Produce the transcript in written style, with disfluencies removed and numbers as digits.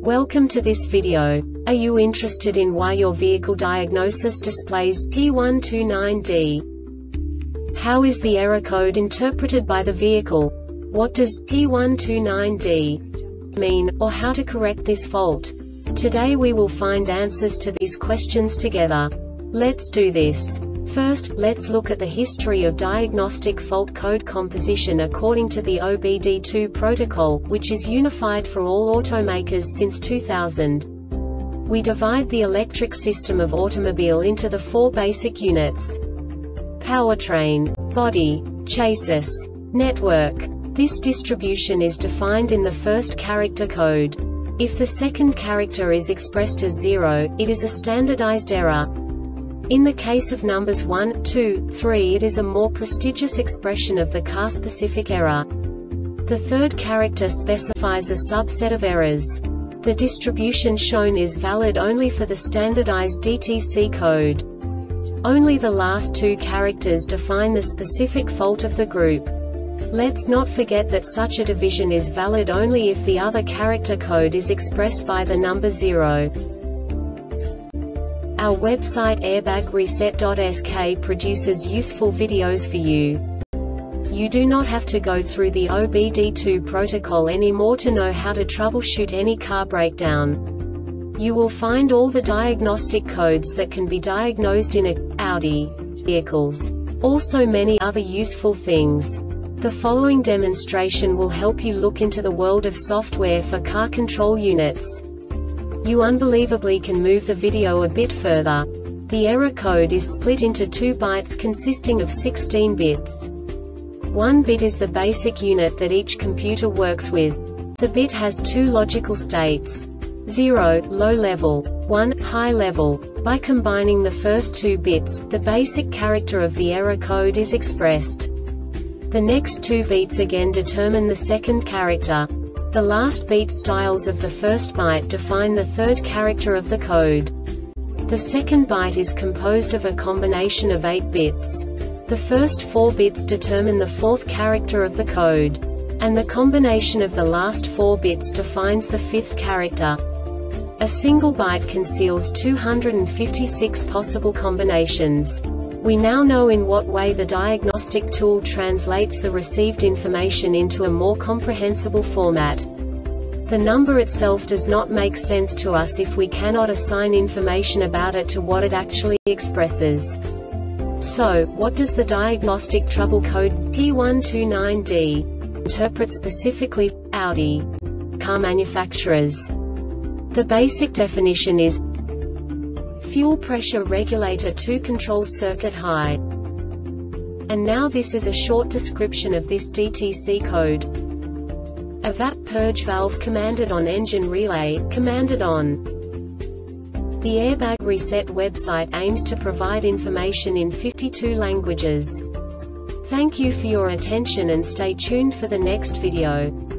Welcome to this video. Are you interested in why your vehicle diagnosis displays P129D? How is the error code interpreted by the vehicle? What does P129D mean, or how to correct this fault? Today we will find answers to these questions together. Let's do this. First, let's look at the history of diagnostic fault code composition according to the OBD2 protocol, which is unified for all automakers since 2000. We divide the electric system of automobile into the four basic units: powertrain, body, chassis, network. This distribution is defined in the first character code. If the second character is expressed as 0, it is a standardized error. In the case of numbers 1, 2, 3, it is a more prestigious expression of the car-specific error. The third character specifies a subset of errors. The distribution shown is valid only for the standardized DTC code. Only the last two characters define the specific fault of the group. Let's not forget that such a division is valid only if the other character code is expressed by the number 0. Our website airbagreset.sk produces useful videos for you. You do not have to go through the OBD2 protocol anymore to know how to troubleshoot any car breakdown. You will find all the diagnostic codes that can be diagnosed in Audi vehicles. Also many other useful things. The following demonstration will help you look into the world of software for car control units. You unbelievably can move the video a bit further. The error code is split into 2 bytes consisting of 16 bits. 1 bit is the basic unit that each computer works with. The bit has 2 logical states: 0, low level, 1, high level. By combining the first 2 bits, the basic character of the error code is expressed. The next 2 beats again determine the second character. The last beat styles of the first byte define the third character of the code. The second byte is composed of a combination of 8 bits. The first 4 bits determine the fourth character of the code. And the combination of the last 4 bits defines the fifth character. A single byte conceals 256 possible combinations. We now know in what way the diagnostic tool translates the received information into a more comprehensible format. The number itself does not make sense to us if we cannot assign information about it to what it actually expresses. So, what does the diagnostic trouble code P129D interpret specifically for Audi car manufacturers? The basic definition is fuel pressure regulator to control circuit high. And now this is a short description of this DTC code. Evap purge valve commanded on, engine relay commanded on. The Airbag Reset website aims to provide information in 52 languages. Thank you for your attention and stay tuned for the next video.